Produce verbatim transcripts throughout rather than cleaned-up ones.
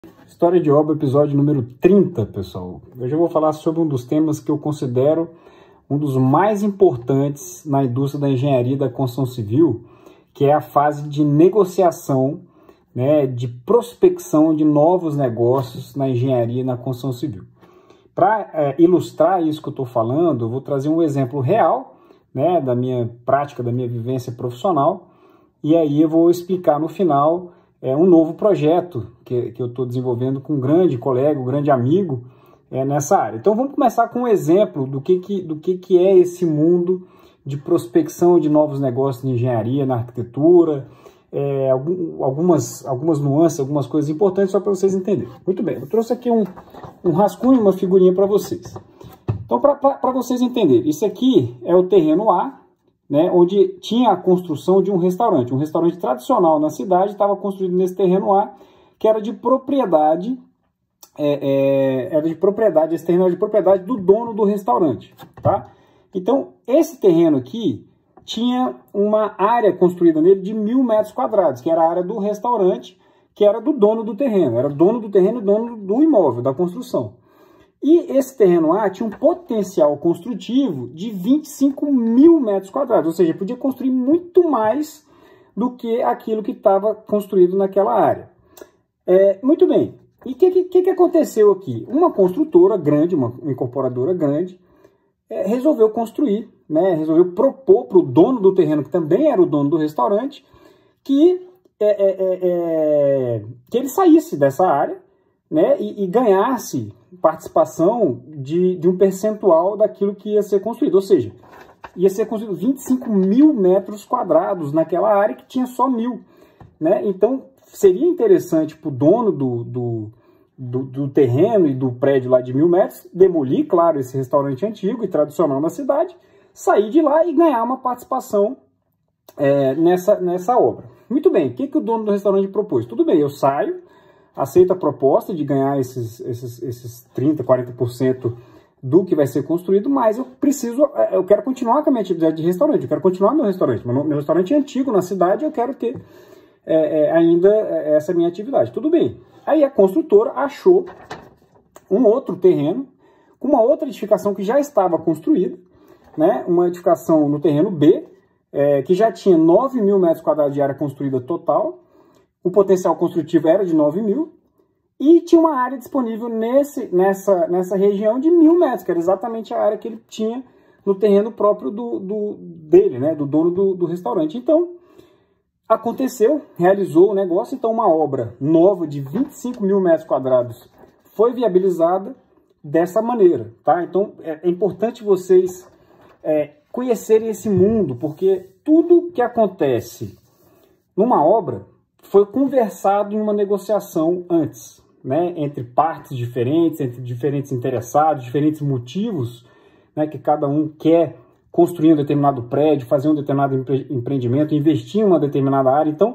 História de obra, episódio número trinta, pessoal. Hoje eu vou falar sobre um dos temas que eu considero um dos mais importantes na indústria da engenharia e da construção civil, que é a fase de negociação, né, de prospecção de novos negócios na engenharia e na construção civil. Para é, ilustrar isso que eu estou falando, eu vou trazer um exemplo real, né, da minha prática, da minha vivência profissional, e aí eu vou explicar no final é, um novo projeto que, que eu estou desenvolvendo com um grande colega, um grande amigo é, nessa área. Então vamos começar com um exemplo do que, que, do que, que é esse mundo de prospecção de novos negócios de engenharia, na arquitetura, é, algum, algumas, algumas nuances, algumas coisas importantes só para vocês entenderem. Muito bem, eu trouxe aqui um, um rascunho, uma figurinha para vocês. Então, para vocês entenderem, isso aqui é o terreno A, né, onde tinha a construção de um restaurante. Um restaurante tradicional na cidade estava construído nesse terreno A, que era de propriedade, é, é, era de propriedade, esse terreno era de propriedade do dono do restaurante, tá? Então, esse terreno aqui tinha uma área construída nele de mil metros quadrados, que era a área do restaurante, que era do dono do terreno, era dono do terreno e dono do imóvel, da construção. E esse terreno A tinha um potencial construtivo de vinte e cinco mil metros quadrados, ou seja, podia construir muito mais do que aquilo que estava construído naquela área. É, muito bem, e o que, que, que aconteceu aqui? Uma construtora grande, uma incorporadora grande, é, resolveu construir, né, resolveu propor para o dono do terreno, que também era o dono do restaurante, que, é, é, é, é, que ele saísse dessa área, né, e, e ganhasse participação de, de um percentual daquilo que ia ser construído, ou seja, ia ser construído vinte e cinco mil metros quadrados naquela área que tinha só mil, né? Então seria interessante para o dono do, do, do, do terreno e do prédio lá de mil metros demolir, claro, esse restaurante antigo e tradicional na cidade, sair de lá e ganhar uma participação é, nessa, nessa obra. Muito bem, o que, que o dono do restaurante propôs? Tudo bem, eu saio, aceita a proposta de ganhar esses, esses, esses trinta, quarenta por cento do que vai ser construído, mas eu preciso, eu quero continuar com a minha atividade de restaurante, eu quero continuar meu restaurante, meu, meu restaurante é antigo na cidade, eu quero ter é, é, ainda essa minha atividade. Tudo bem. Aí a construtora achou um outro terreno, com uma outra edificação que já estava construída, né, uma edificação no terreno B, é, que já tinha nove mil metros quadrados de área construída total. O potencial construtivo era de nove mil e tinha uma área disponível nesse, nessa, nessa região de mil metros, que era exatamente a área que ele tinha no terreno próprio do, do, dele, né, do dono do, do restaurante. Então, aconteceu, realizou o negócio, então uma obra nova de vinte e cinco mil metros quadrados foi viabilizada dessa maneira, tá? Então, é, é importante vocês é, conhecerem esse mundo, porque tudo que acontece numa obra foi conversado em uma negociação antes, né, entre partes diferentes, entre diferentes interessados, diferentes motivos, né, que cada um quer construir um determinado prédio, fazer um determinado empre empreendimento, investir em uma determinada área. Então,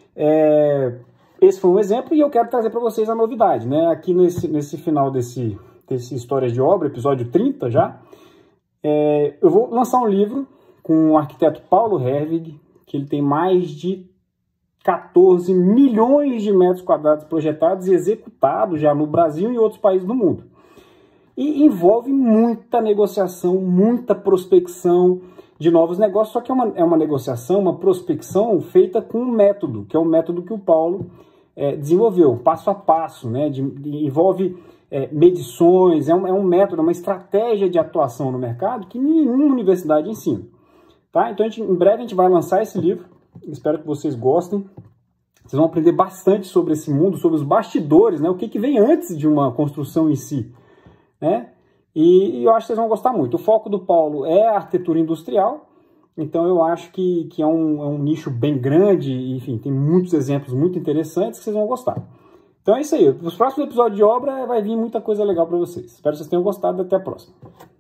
é, esse foi um exemplo e eu quero trazer para vocês a novidade, né, aqui nesse, nesse final desse, desse Histórias de Obra, episódio trinta já, é, eu vou lançar um livro com o arquiteto Paulo Herwig, que ele tem mais de quatorze milhões de metros quadrados projetados e executados já no Brasil e em outros países do mundo. E envolve muita negociação, muita prospecção de novos negócios, só que é uma, é uma negociação, uma prospecção feita com um método, que é o método que o Paulo é, desenvolveu, passo a passo, né? De, de, envolve é, medições, é um, é um método, uma estratégia de atuação no mercado que nenhuma universidade ensina. Tá? Então, a gente, em breve, a gente vai lançar esse livro. Espero que vocês gostem. Vocês vão aprender bastante sobre esse mundo, sobre os bastidores, né? O que, que vem antes de uma construção em si, né? E, e eu acho que vocês vão gostar muito. O foco do Paulo é a arquitetura industrial, então eu acho que, que é, um, é um nicho bem grande, e, enfim, tem muitos exemplos muito interessantes que vocês vão gostar. Então é isso aí. Nos próximos episódios de obra vai vir muita coisa legal para vocês. Espero que vocês tenham gostado. Até a próxima.